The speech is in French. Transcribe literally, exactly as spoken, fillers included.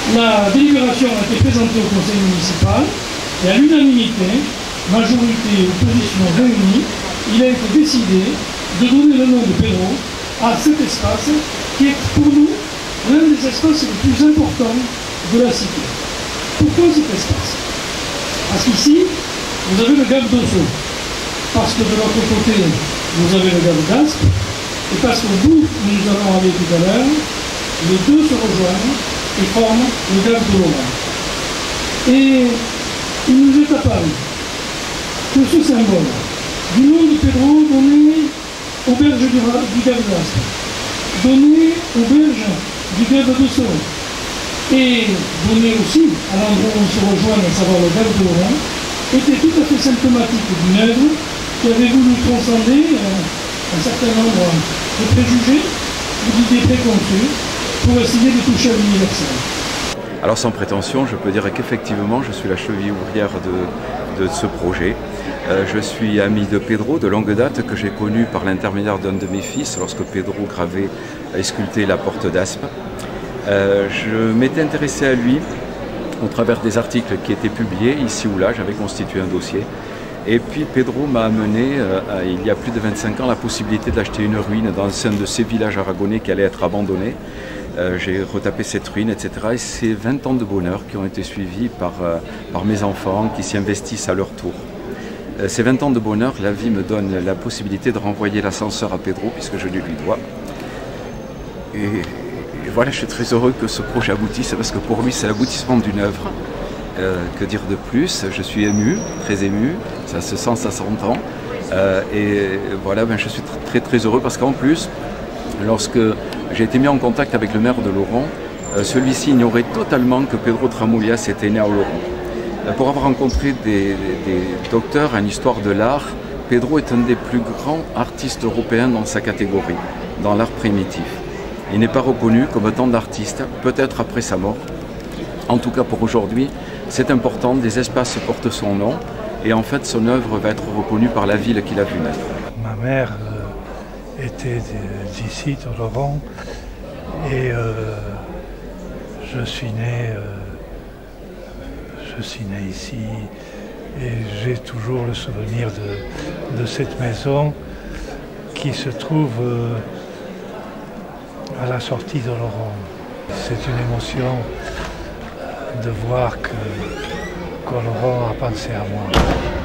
La délibération a été présentée au conseil municipal et à l'unanimité, majorité et opposition réunies, il a été décidé de donner le nom de Pedro à cet espace qui est pour nous l'un des espaces les plus importants de la cité. Pourquoi cet espace? Parce qu'ici, vous avez le Gave d'Osso, parce que de l'autre côté, vous avez le Gave d'Aspe, et parce qu'au bout où nous allons aller tout à l'heure, les deux se rejoignent et forment le Gave de Laurent. Et il nous est apparu que ce symbole du nom de Pedro donné aux berges du, du Gave d'Aspe, donné aux berges du Gave d'Osso, et donné aussi à l'endroit où on se rejoint, à savoir le Gave de Laurent, était tout à fait symptomatique d'une œuvre qui avait voulu transcender euh, un certain nombre de préjugés ou d'idées préconçues pour essayer de toucher à l'universel. Alors sans prétention, je peux dire qu'effectivement je suis la cheville ouvrière de, de ce projet. Euh, je suis ami de Pedro de longue date, que j'ai connu par l'intermédiaire d'un de mes fils lorsque Pedro gravait et sculptait la porte d'Aspe. Euh, je m'étais intéressé à lui au travers des articles qui étaient publiés ici ou là, j'avais constitué un dossier. Et puis Pedro m'a amené, euh, il y a plus de vingt-cinq ans, la possibilité d'acheter une ruine dans un de ces villages aragonais qui allait être abandonné. Euh, j'ai retapé cette ruine, et cetera. Et c'est vingt ans de bonheur qui ont été suivis par, euh, par mes enfants qui s'y investissent à leur tour. Euh, ces vingt ans de bonheur, la vie me donne la possibilité de renvoyer l'ascenseur à Pedro, puisque je lui dois. Et, et voilà, je suis très heureux que ce projet aboutisse, parce que pour lui, c'est l'aboutissement d'une œuvre. Euh, que dire de plus? Je suis ému, très ému, ça se sent, ça s'entend. Euh, et voilà, ben, je suis très très heureux parce qu'en plus, lorsque j'ai été mis en contact avec le maire de Laurent, euh, celui-ci ignorait totalement que Pedro Tramullias était né à Laurent. Euh, pour avoir rencontré des, des docteurs en histoire de l'art, Pedro est un des plus grands artistes européens dans sa catégorie, dans l'art primitif. Il n'est pas reconnu comme tant d'artistes, peut-être après sa mort. En tout cas pour aujourd'hui, c'est important, des espaces portent son nom et en fait son œuvre va être reconnue par la ville qu'il a vu naître. Ma mère euh, était d'ici, de Laurent, et euh, je suis né, euh, je suis né ici et j'ai toujours le souvenir de, de cette maison qui se trouve euh, à la sortie de Laurent. C'est une émotion de voir que, que Laurent a pensé à moi.